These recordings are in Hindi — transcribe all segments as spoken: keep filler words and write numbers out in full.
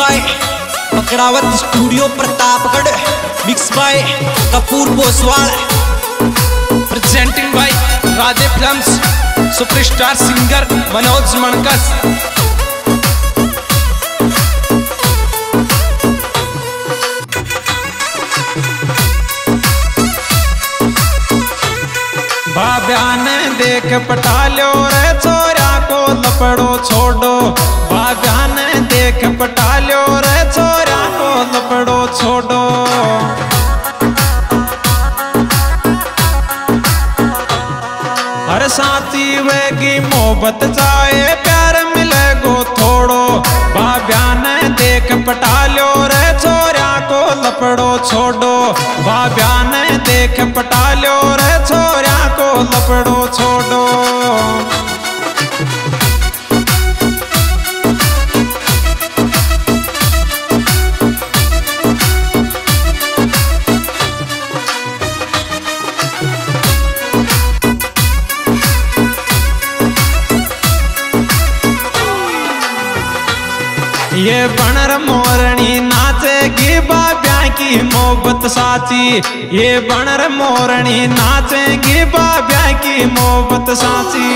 Bye Pakdawat studio Pratapgarh, mix by Kapoor Boswal, presenting by Radhe films, superstar singer Manoj Mankas. बाब्या ने देख पटा लो रे छोरा को लपड़ो छोड़ो, बाब्या ने देख पटा लो रे छोरा को लपड़ो छोड़ो। हर साथी वेगी मोहब्बत चाहे प्यार मिले गो थोड़ो, बाब्या ने देख पटा लो रे छोरा को लपड़ो छोड़ो, बाब्या ने देख पटा लो रे छोरा को लपड़ो छोड़ो। ये बनर मोरनी नाचेगी बाब्या की मोहब्बत साची, ये बनर मोरनी नाचेगी बाब्या की मोहब्बत साची।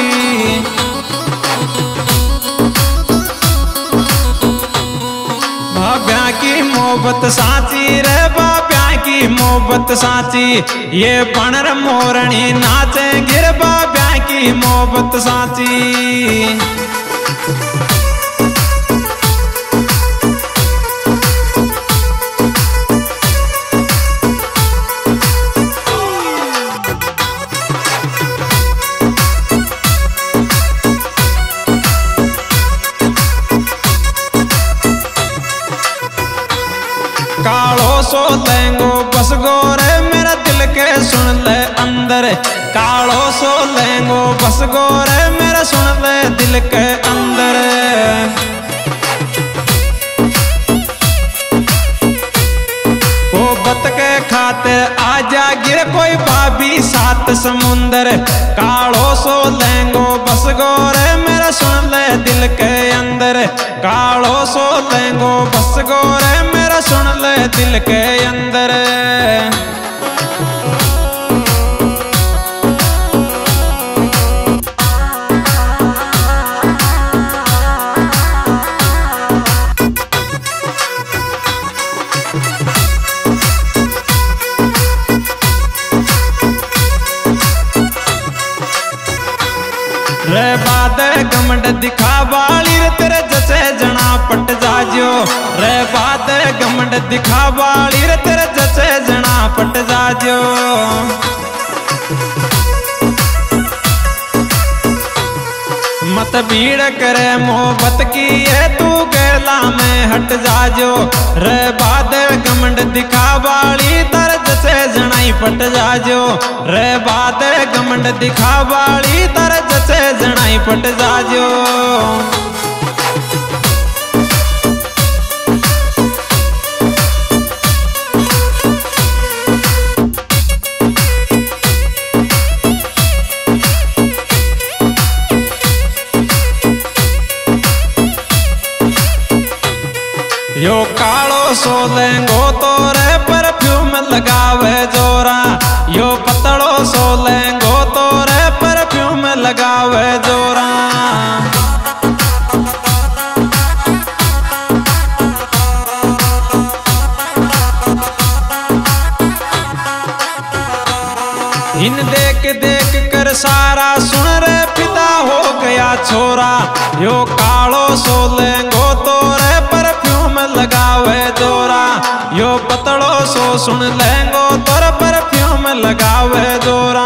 बाब्या की मोहब्बत साची रे बाब्या की मोहब्बत साची, ये बनर मोरनी नाचेगी रे बाब्या की मोहब्बत साची। कालो सो लेंगो बस गोरे मेरा दिल के सुन ले अंदर, कालो सो लेंगो बस गोरे मेरा सुन ले दिल के अंदर। मोहब्बत के खातिर आजा गिर कोई भाभी सात समुंदर, कालो सो लेंगो बस गोरे मेरा सुन ले दिल के अंदर, कालो सो लेंगो बस गोरे मेरा सुन ले दिल के अंदर। रे बात गमंड दिखा वाली रे तेरे जैसे जना पट जाजो, रे बात गमंड दिखा वाली रे तेरे जैसे जना पट जाजो। मत भीड़ करे मोहब्बत की ये तू गेला में हट जाजो, रे बात गमंड दिखा वाली तर जैसे जनाई पट जाजो, रे बात गमंड दिखा वाली तर जैसे जनाई पट जाजो। यो कालो सो लेंगो तोरे परफ्यूम लगावे जोरा, यो पतड़ो सो लेंगो तोरे परफ्यूम लगावे जोरा। इन देख देख कर सारा सुन रे फिदा हो गया छोरा, यो कालो सो लेंगो तोरे परफ्यूम लगावे जोरा, यो पतड़ो सो सुन लेंगो तोरे परफ्यूम लगावे जोरा।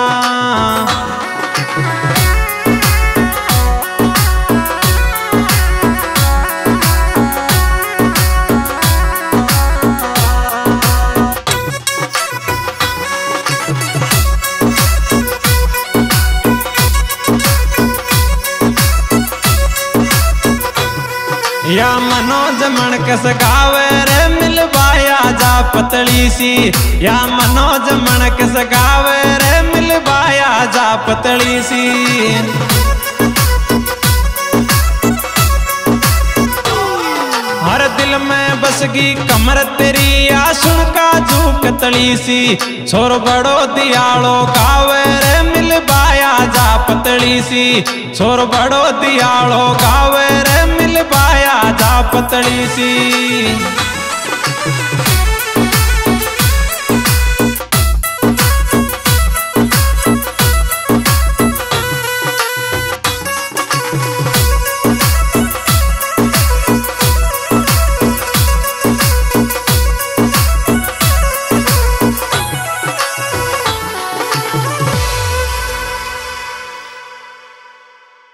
या मनोज मणकस गावे रे मिलवाया जा पतली सी, या मनोज मणकस गावे रे मिलवाया जा पतली सी। हर दिल में कसगी कमर तेरी आ सुन का जू कतली सी छोर बड़ो दियालो गावे रे मिल बाया जा पतली सी छोर बड़ो दियालो गावे रे मिल बाया जा पतली सी।